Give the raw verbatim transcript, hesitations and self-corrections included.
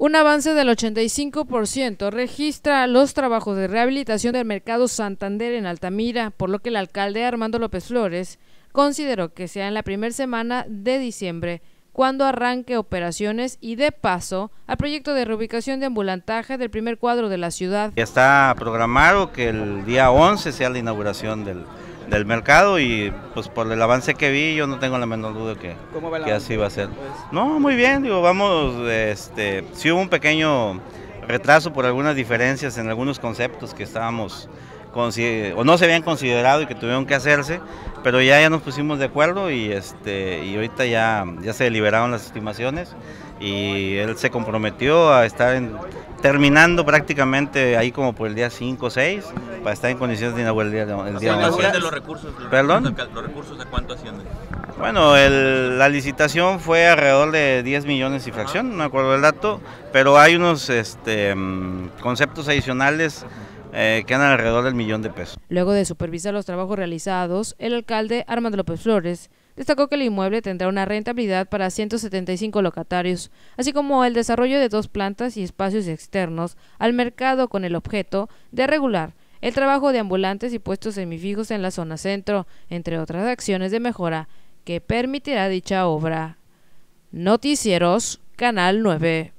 Un avance del ochenta y cinco por ciento registra los trabajos de rehabilitación del Mercado Santander en Altamira, por lo que el alcalde Armando López Flores consideró que sea en la primera semana de diciembre cuando arranque operaciones y de paso al proyecto de reubicación de ambulantaje del primer cuadro de la ciudad. Ya está programado que el día once sea la inauguración del, del mercado y pues por el avance que vi yo no tengo la menor duda que, que así va a ser. No, muy bien, digo, vamos, este, sí hubo un pequeño retraso por algunas diferencias en algunos conceptos que estábamos o no se habían considerado y que tuvieron que hacerse, pero ya, ya nos pusimos de acuerdo y, este, y ahorita ya, ya se deliberaron las estimaciones y él se comprometió a estar en, terminando prácticamente ahí como por el día cinco o seis para estar en condiciones de inaugurar el día, el día once. ¿De los recursos? Los ¿Perdón? Recursos, ¿Los recursos a cuánto ascienden? Bueno, el, la licitación fue alrededor de diez millones y fracción, no me acuerdo el dato, pero hay unos este, conceptos adicionales Eh, que andan alrededor del millón de pesos. Luego de supervisar los trabajos realizados, el alcalde Armando López Flores destacó que el inmueble tendrá una rentabilidad para ciento setenta y cinco locatarios, así como el desarrollo de dos plantas y espacios externos al mercado con el objeto de regular el trabajo de ambulantes y puestos semifijos en la zona centro, entre otras acciones de mejora que permitirá dicha obra. Noticieros, Canal nueve.